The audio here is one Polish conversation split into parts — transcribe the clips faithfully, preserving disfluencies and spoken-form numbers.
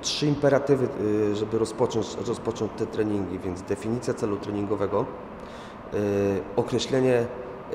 trzy imperatywy, żeby rozpocząć, rozpocząć te treningi, więc definicja celu treningowego, określenie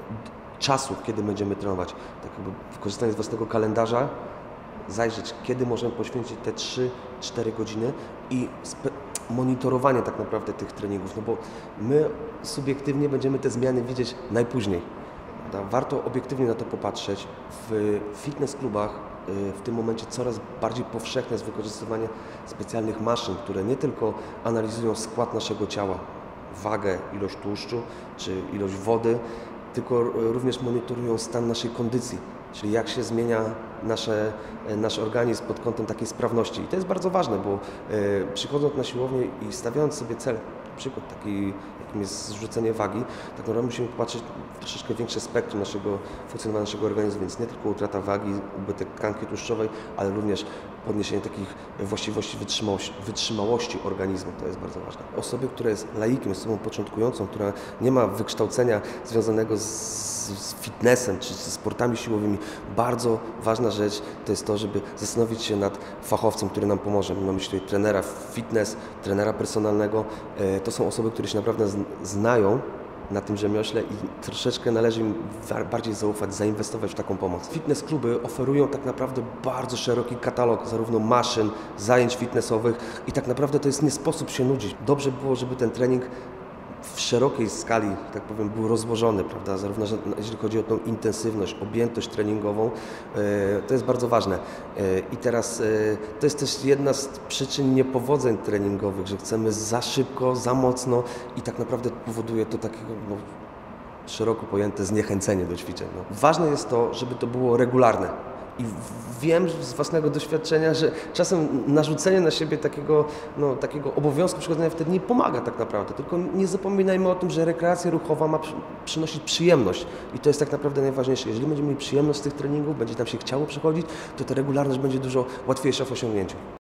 czasu, kiedy będziemy trenować, tak jakby korzystanie z własnego kalendarza, zajrzeć, kiedy możemy poświęcić te trzy cztery godziny i monitorowanie tak naprawdę tych treningów, no bo my subiektywnie będziemy te zmiany widzieć najpóźniej. Warto obiektywnie na to popatrzeć. W fitness klubach w tym momencie coraz bardziej powszechne jest wykorzystywanie specjalnych maszyn, które nie tylko analizują skład naszego ciała, wagę, ilość tłuszczu czy ilość wody, tylko również monitorują stan naszej kondycji, czyli jak się zmienia nasze, nasz organizm pod kątem takiej sprawności. I to jest bardzo ważne, bo e, przychodząc na siłownię i stawiając sobie cel, na przykład taki, jakim jest zrzucenie wagi, tak naprawdę musimy patrzeć w troszeczkę większe spektrum naszego funkcjonowania naszego organizmu, więc nie tylko utrata wagi, ubytek tkanki tłuszczowej, ale również podniesienie takich właściwości wytrzymałości, wytrzymałości organizmu, to jest bardzo ważne. Osoby, która jest laikiem, osobą początkującą, która nie ma wykształcenia związanego z, z fitnessem czy ze sportami siłowymi, bardzo ważna rzecz to jest to, żeby zastanowić się nad fachowcem, który nam pomoże. Mamy myśli trenera fitness, trenera personalnego. To są osoby, które się naprawdę znają na tym rzemiośle i troszeczkę należy im bardziej zaufać, zainwestować w taką pomoc. Fitness kluby oferują tak naprawdę bardzo szeroki katalog zarówno maszyn, zajęć fitnessowych i tak naprawdę to jest nie sposób się nudzić. Dobrze było, żeby ten trening w szerokiej skali, tak powiem, był rozłożony, prawda, zarówno jeżeli chodzi o tą intensywność, objętość treningową, to jest bardzo ważne. I teraz to jest też jedna z przyczyn niepowodzeń treningowych, że chcemy za szybko, za mocno i tak naprawdę powoduje to takiego no, szeroko pojęte zniechęcenie do ćwiczeń. No. Ważne jest to, żeby to było regularne. I wiem z własnego doświadczenia, że czasem narzucenie na siebie takiego, no, takiego obowiązku przychodzenia wtedy nie pomaga tak naprawdę. Tylko nie zapominajmy o tym, że rekreacja ruchowa ma przynosić przyjemność. I to jest tak naprawdę najważniejsze. Jeżeli będziemy mieli przyjemność z tych treningów, będzie nam się chciało przychodzić, to ta regularność będzie dużo łatwiejsza w osiągnięciu.